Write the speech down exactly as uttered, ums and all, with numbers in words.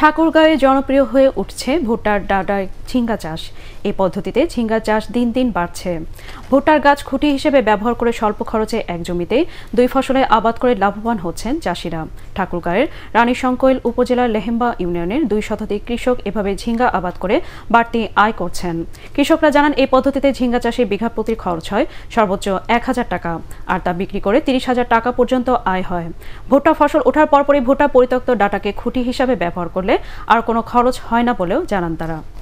ঠাকুরগাঁয়ে জনপ্রিয় হয়ে উঠছে ভুট্টার ডাঁটায় ঝিঙ্গা চাষ। এই পদ্ধতিতে ঝিঙ্গা চাষ দিন দিন বাড়ছে। ভুট্টার গাছ খুঁটি হিসেবে ব্যবহার করে স্বল্প খরচে এক জমিতে দুই ফসলে আবাদ করে লাভবান হচ্ছেন চাষিরা। ঠাকুরগাঁয়ের রানীশংকৈল উপজেলার লেহেম্বা ইউনিয়নের দুই শতাধিক কৃষক এভাবে ঝিঙ্গা আবাদ করে বাড়তি আয় করছেন। কৃষকরা জানান, এই পদ্ধতিতে ঝিঙ্গা চাষে বিঘা প্রতি খরচ হয় সর্বোচ্চ এক হাজার টাকা, আর তা বিক্রি করে তিরিশ হাজার টাকা পর্যন্ত আয় হয়। ভুট্টা ফসল ওঠার পরপরই ভুট্টা পরিত্যক্ত ডাঁটাকে খুঁটি হিসাবে ব্যবহার করলে আর কোনো খরচ হয় না বলেও জানান তারা।